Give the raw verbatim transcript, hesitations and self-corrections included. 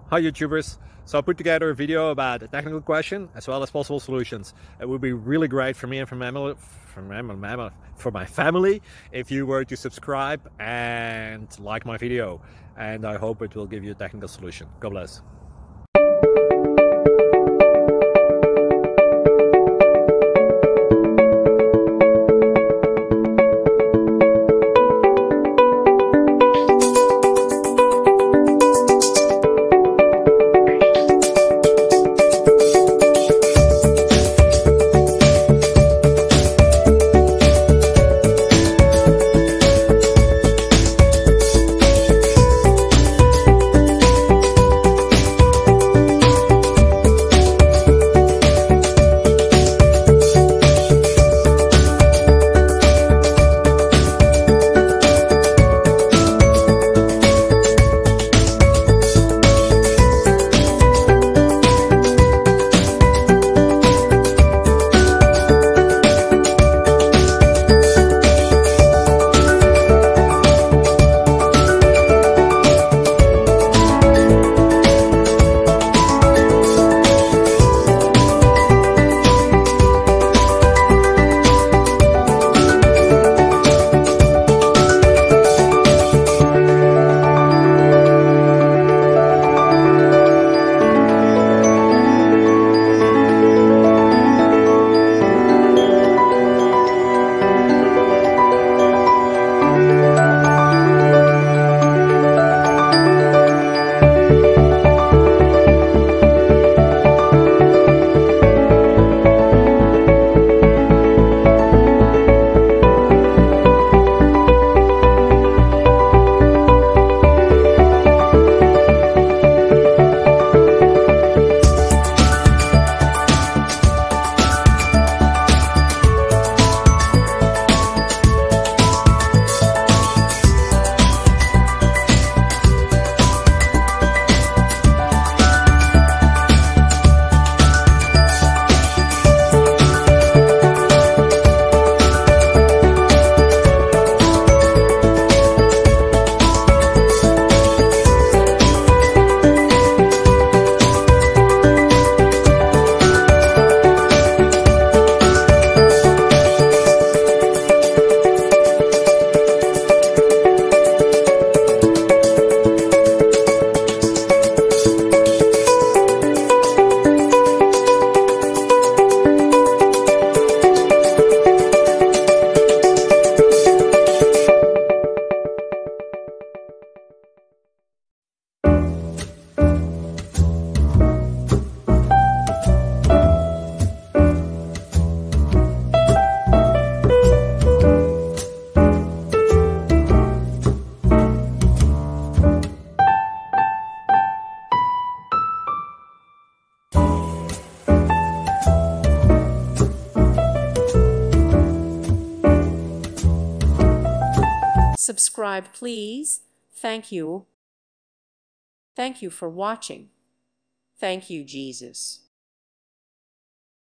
Hi YouTubers. So I put together a video about a technical question as well as possible solutions. It would be really great for me and for my family, for my, for my family if you were to subscribe and like my video. And I hope it will give you a technical solution. God bless. Subscribe, please. Thank you. Thank you for watching. Thank you, Jesus.